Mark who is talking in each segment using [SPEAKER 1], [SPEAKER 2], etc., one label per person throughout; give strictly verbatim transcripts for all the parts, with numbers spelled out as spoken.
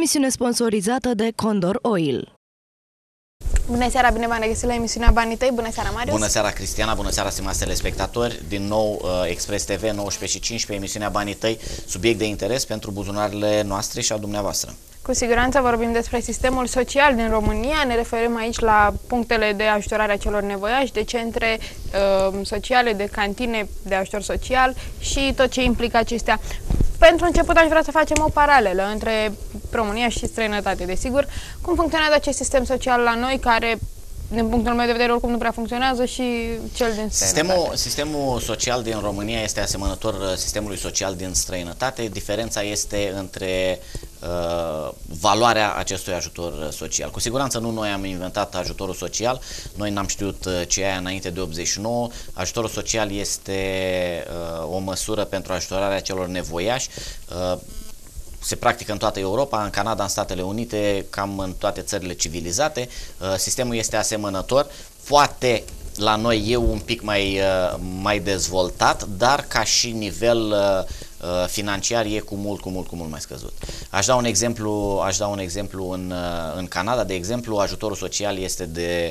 [SPEAKER 1] emisiune sponsorizată de Condor Oil.
[SPEAKER 2] Bună seara, bine v-am regăsit la emisiunea Banii Tăi. Bună seara, Marius.
[SPEAKER 3] Bună seara, Cristiana. Bună seara, stimați telespectatori. Din nou, Express T V, nouăsprezece și cincisprezece, emisiunea Banii Tăi, subiect de interes pentru buzunarele noastre și a dumneavoastră.
[SPEAKER 2] Cu siguranță vorbim despre sistemul social din România. Ne referim aici la punctele de ajutorare a celor nevoiași, de centre uh, sociale, de cantine de ajutor social și tot ce implică acestea. Pentru început aș vrea să facem o paralelă între România și străinătate, desigur. Cum funcționează acest sistem social la noi, care, din punctul meu de vedere, oricum nu prea funcționează, și cel din străinătate?
[SPEAKER 3] Sistemul, sistemul social din România este asemănător sistemului social din străinătate. Diferența este între uh, valoarea acestui ajutor social. Cu siguranță nu noi am inventat ajutorul social, noi n-am știut ce e înainte de optzeci și nouă. Ajutorul social este uh, o măsură pentru ajutorarea celor nevoiași. Uh, Se practică în toată Europa, în Canada, în Statele Unite, cam în toate țările civilizate. Sistemul este asemănător, poate la noi e un pic mai, mai dezvoltat, dar ca și nivel financiar e cu mult, cu mult, cu mult mai scăzut. Aș da un exemplu, aș da un exemplu în, în Canada, de exemplu, ajutorul social este de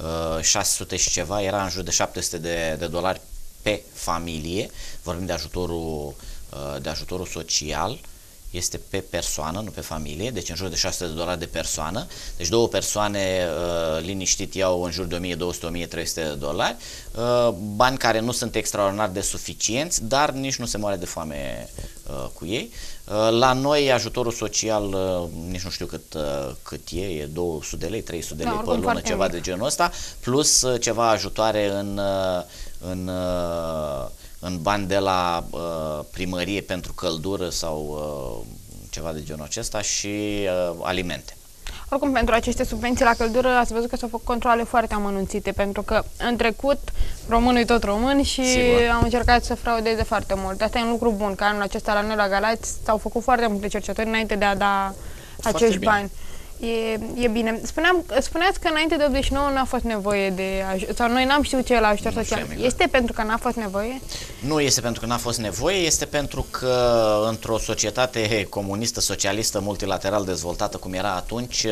[SPEAKER 3] șase sute și ceva, era în jur de șapte sute de, de dolari pe familie, vorbim de ajutorul, de ajutorul social. Este pe persoană, nu pe familie, deci în jur de șase sute de dolari de persoană. Deci două persoane uh, liniștit iau în jur de o mie două sute - o mie trei sute de dolari, uh, bani care nu sunt extraordinar de suficienți, dar nici nu se moare de foame uh, cu ei. Uh, la noi ajutorul social, uh, nici nu știu cât, uh, cât e, e două sute de lei, trei sute de lei da, pe lună, ceva mic de genul ăsta, plus uh, ceva ajutoare în... Uh, în uh, în bani de la uh, primărie pentru căldură sau uh, ceva de genul acesta și uh, alimente.
[SPEAKER 2] Oricum, pentru aceste subvenții la căldură ați văzut că s-au făcut controle foarte amănunțite, pentru că în trecut românul e tot român și Sigur. am încercat să fraudeze foarte mult. Asta e un lucru bun, că anul acesta la noi la Galați s-au făcut foarte multe cercetări înainte de a da foarte acești bine. bani. E, e bine. Spuneam, spuneați că înainte de optzeci și nouă n-a fost nevoie de ajutor, sau noi n-am știut ce e la ajutor social. Exact. Este pentru că n-a fost nevoie?
[SPEAKER 3] Nu este pentru că n-a fost nevoie, este pentru că într-o societate comunistă, socialistă, multilateral dezvoltată cum era atunci,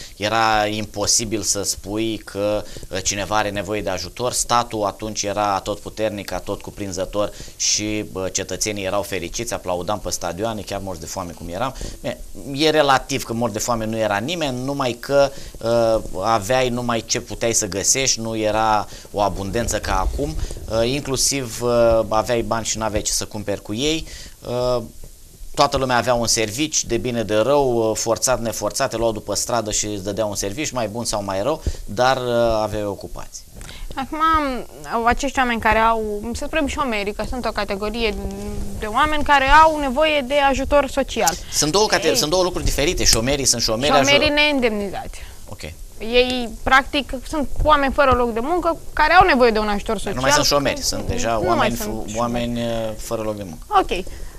[SPEAKER 3] era imposibil să spui că cineva are nevoie de ajutor. Statul atunci era atotputernic, atotcuprinzător și cetățenii erau fericiți, aplaudam pe stadioane, chiar morți de foame cum eram. E relativ că mor de foame nu era nimeni, numai că uh, aveai numai ce puteai să găsești, nu era o abundență ca acum, uh, inclusiv uh, aveai bani și nu aveai ce să cumperi cu ei. Uh, toată lumea avea un serviciu, de bine de rău, uh, forțat, neforțat, te luau după stradă și îți dădea un serviciu, mai bun sau mai rău, dar uh, aveai ocupații.
[SPEAKER 2] Acum, acești oameni care au, să spunem șomerii, că sunt o categorie de oameni care au nevoie de ajutor social.
[SPEAKER 3] Sunt două, Ei, sunt două lucruri diferite. Șomerii sunt șomeri.
[SPEAKER 2] Șomerii neîndemnizați.
[SPEAKER 3] Ok.
[SPEAKER 2] Ei, practic, sunt oameni fără loc de muncă care au nevoie de un ajutor social.
[SPEAKER 3] Nu mai sunt șomeri, sunt deja oameni, sunt oameni fără loc de muncă.
[SPEAKER 2] Ok.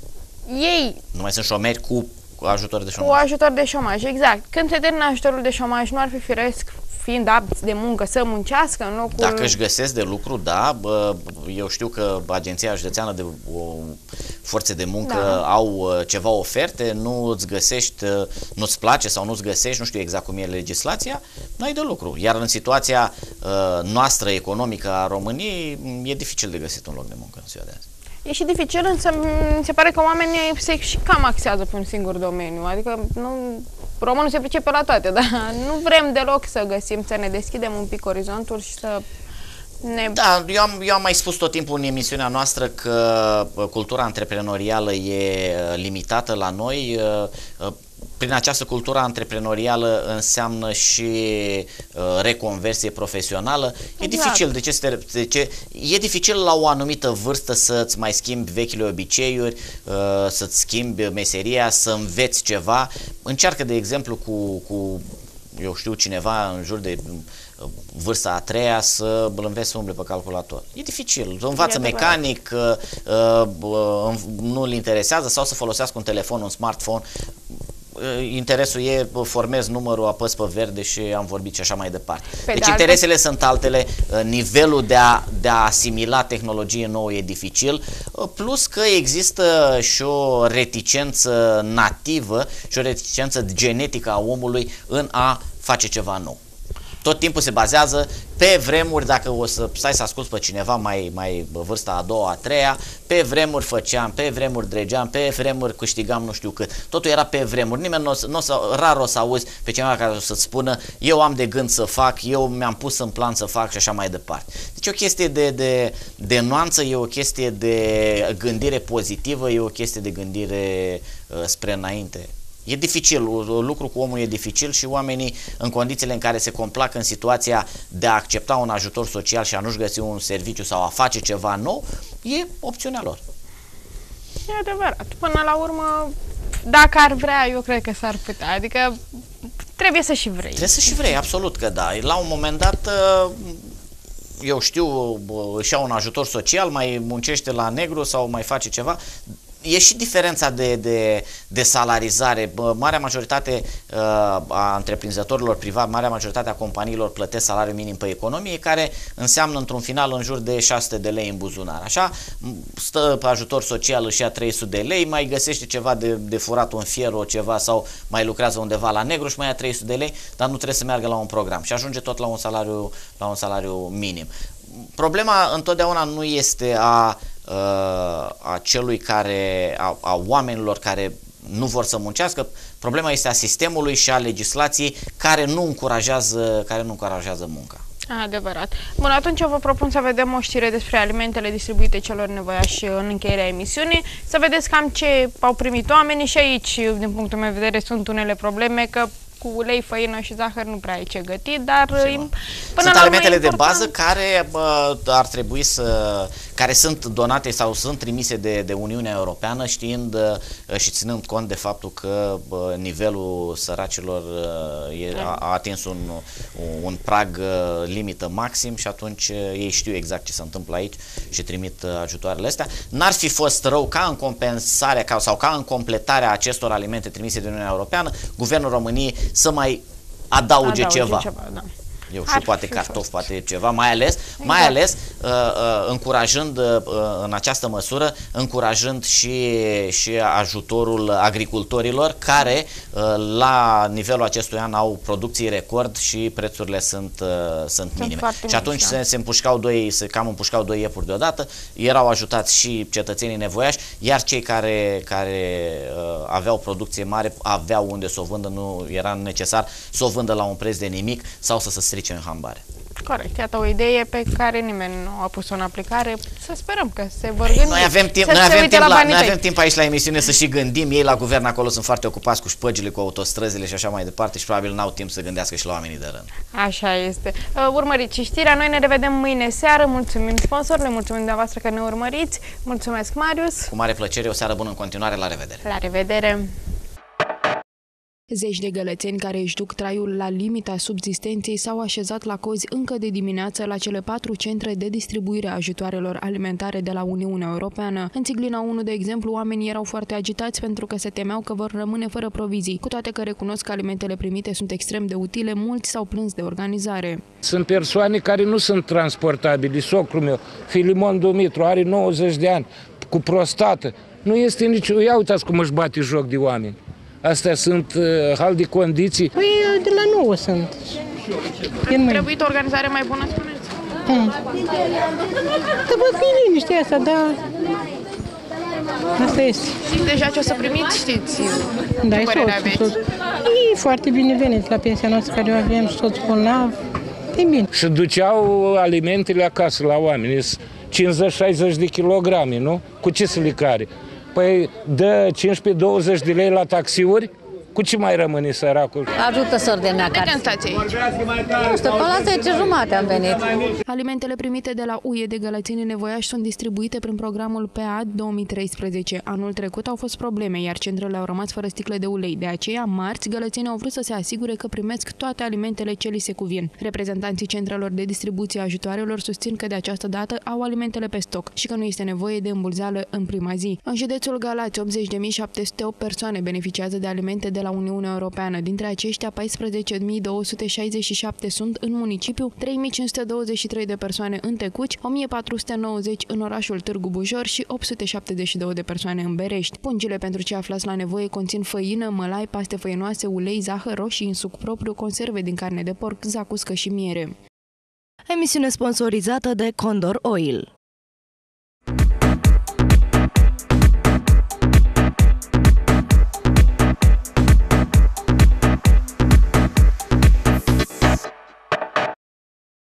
[SPEAKER 2] Ei...
[SPEAKER 3] Nu mai sunt șomeri cu ajutor de șomaj.
[SPEAKER 2] Cu ajutor de șomaj, exact. Când se termină ajutorul de șomaj, nu ar fi firesc, fiind apți de muncă, să muncească în locul...
[SPEAKER 3] Dacă își găsesc de lucru, da. Bă, eu știu că Agenția Județeană de o, Forțe de Muncă da. au ceva oferte, nu îți găsești, nu-ți place sau nu-ți găsești, nu știu exact cum e legislația, nu ai de lucru. Iar în situația uh, noastră economică a României, e dificil de găsit un loc de muncă în ziua de azi.
[SPEAKER 2] E și dificil, însă mi se pare că oamenii se și cam axează pe un singur domeniu, adică nu... Românul se pricepe la toate, dar nu vrem deloc să găsim, să ne deschidem un pic orizontul și să ne...
[SPEAKER 3] Da, eu am, eu am mai spus tot timpul în emisiunea noastră că cultura antreprenorială e limitată la noi. Prin această cultură antreprenorială înseamnă și uh, reconversie profesională. E exact. dificil, de ce, să te, de ce? E dificil la o anumită vârstă să-ți mai schimbi vechile obiceiuri, uh, să-ți schimbi meseria, să înveți ceva. Încearcă, de exemplu, cu, cu eu știu, cineva în jur de uh, vârsta a treia să îl înveți să umble pe calculator. E dificil. Învață mecanic, uh, uh, nu-l interesează sau să folosească un telefon, un smartphone. interesul e, formez numărul, apăs pe verde și am vorbit și așa mai departe.
[SPEAKER 2] Pe
[SPEAKER 3] deci
[SPEAKER 2] de
[SPEAKER 3] interesele altă... sunt altele, nivelul de a, de a asimila tehnologie nouă e dificil, plus că există și o reticență nativă și o reticență genetică a omului în a face ceva nou. Tot timpul se bazează pe vremuri, dacă o să stai să asculți pe cineva mai, mai vârsta a doua, a treia, pe vremuri făceam, pe vremuri dregeam, pe vremuri câștigam nu știu cât. Totul era pe vremuri. Nimeni nu o să, n-o să, rar o să auzi pe cineva care o să-ți spună eu am de gând să fac, eu mi-am pus în plan să fac și așa mai departe. Deci e o chestie de, de, de nuanță, e o chestie de gândire pozitivă, e o chestie de gândire uh, spre înainte. E dificil, lucru cu omul e dificil și oamenii, în condițiile în care se complac în situația de a accepta un ajutor social și a nu-și găsi un serviciu sau a face ceva nou, e opțiunea lor.
[SPEAKER 2] E adevărat. Până la urmă, dacă ar vrea, eu cred că s-ar putea. Adică trebuie să și vrei.
[SPEAKER 3] Trebuie să și vrei, absolut că da. La un moment dat, eu știu, își ia un ajutor social, mai muncește la negru sau mai face ceva. E și diferența de, de, de salarizare. Marea majoritate uh, a întreprinzătorilor privați, marea majoritate a companiilor plătesc salariul minim pe economie, care înseamnă într-un final în jur de șase sute de lei în buzunar. Așa, stă pe ajutor social, își ia trei sute de lei, mai găsește ceva de, de furat un fier o ceva sau mai lucrează undeva la negru și mai ia trei sute de lei, dar nu trebuie să meargă la un program și ajunge tot la un salariu, la un salariu minim. Problema întotdeauna nu este a a celui care, a, a oamenilor care nu vor să muncească, problema este a sistemului și a legislației care nu încurajează, care nu încurajează munca.
[SPEAKER 2] Adevărat. Bun, atunci eu vă propun să vedem o știre despre alimentele distribuite celor nevoiași în încheierea emisiunii, să vedeți cam ce au primit oamenii și aici, din punctul meu de vedere, sunt unele probleme, că cu ulei, făină și zahăr nu prea ai ce găti, dar până
[SPEAKER 3] sunt
[SPEAKER 2] la
[SPEAKER 3] alimentele de
[SPEAKER 2] important...
[SPEAKER 3] bază care bă, ar trebui să, care sunt donate sau sunt trimise de, de Uniunea Europeană, știind și ținând cont de faptul că bă, nivelul săracilor e, a, a atins un, un prag limită maxim și atunci ei știu exact ce se întâmplă aici și trimit ajutoarele astea. N-ar fi fost rău ca în compensarea ca, sau ca în completarea acestor alimente trimise de Uniunea Europeană, Guvernul României să mai adauge, adauge ceva. ceva da. Eu știu, poate cartofi, poate ceva, mai ales, exact. mai ales uh, uh, încurajând uh, în această măsură, încurajând și, și ajutorul agricultorilor care uh, la nivelul acestui an au producții record și prețurile sunt, uh, sunt minime. Și atunci se, se împușcau doi, se cam împușcau doi iepuri deodată, erau ajutați și cetățenii nevoiași, iar cei care, care uh, aveau producție mare aveau unde să o vândă, nu era necesar să o vândă la un preț de nimic sau să se strice în hambare.
[SPEAKER 2] Corect, iată o idee pe care nimeni nu a pus-o în aplicare. Să sperăm că se vor gândi.
[SPEAKER 3] Noi avem timp, noi avem timp, la, noi avem timp aici la emisiune să și gândim. Ei la guvern acolo sunt foarte ocupați cu șpăgile, cu autostrăzile și așa mai departe și probabil n-au timp să gândească și la oamenii de rând.
[SPEAKER 2] Așa este. Urmăriți și știrea, noi ne revedem mâine seară. Mulțumim sponsorilor, mulțumim dumneavoastră că ne urmăriți. Mulțumesc, Marius.
[SPEAKER 3] Cu mare plăcere, o seară bună în continuare, la revedere.
[SPEAKER 2] La revedere.
[SPEAKER 1] Zeci de gălățeni care își duc traiul la limita subzistenței s-au așezat la cozi încă de dimineață la cele patru centre de distribuire a ajutoarelor alimentare de la Uniunea Europeană. În Țiglina unu, de exemplu, oamenii erau foarte agitați pentru că se temeau că vor rămâne fără provizii. Cu toate că recunosc că alimentele primite sunt extrem de utile, mulți s-au plâns de organizare.
[SPEAKER 4] Sunt persoane care nu sunt transportabili. Socrul meu, Filimon Dumitru, are nouăzeci de ani, cu prostată. Nu este nici... Ia uitați cum își bate joc de oameni. Astea sunt uh, hal de condiții.
[SPEAKER 5] Păi de la nouă sunt.
[SPEAKER 2] Trebuie o organizare mai bună, spuneți?
[SPEAKER 5] Hmm. Că văd că e liniște asta, dar asta este.
[SPEAKER 2] Știți deja ce o să primiți, știți?
[SPEAKER 5] Da, e soțul. E foarte bine venit la pensia noastră care o avem, soțul bolnav. E bine.
[SPEAKER 4] Și duceau alimentele acasă la oameni, cincizeci șaizeci de kilograme, nu? Cu ce să le care? Păi dă cincisprezece douăzeci de lei la taxiuri, cu ce mai rămâne săracul?
[SPEAKER 6] Ajută sora mea care.
[SPEAKER 2] De când stați aici?
[SPEAKER 6] Nu știu, până la zece jumate am venit.
[SPEAKER 1] Alimentele primite de la U E de gălățenii nevoiași sunt distribuite prin programul P A D două mii treisprezece. Anul trecut au fost probleme, iar centrele au rămas fără sticle de ulei. De aceea, marți, gălățenii au vrut să se asigure că primesc toate alimentele ce li se cuvin. Reprezentanții centrelor de distribuție a ajutoarelor susțin că de această dată au alimentele pe stoc și că nu este nevoie de îmbulzeală în prima zi. În județul Galați, optzeci de mii șapte sute opt persoane beneficiază de alimente de la la Uniunea Europeană. Dintre aceștia, paisprezece mii două sute șaizeci și șapte sunt în municipiu, trei mii cinci sute douăzeci și trei de persoane în Tecuci, o mie patru sute nouăzeci în orașul Târgu Bujor și opt sute șaptezeci și două de persoane în Berești. Pungile pentru cei aflați la nevoie conțin făină, mălai, paste făinoase, ulei, zahăr, roșii în suc propriu, conserve din carne de porc, zacuscă și miere.
[SPEAKER 7] Emisiune sponsorizată de Condor Oil.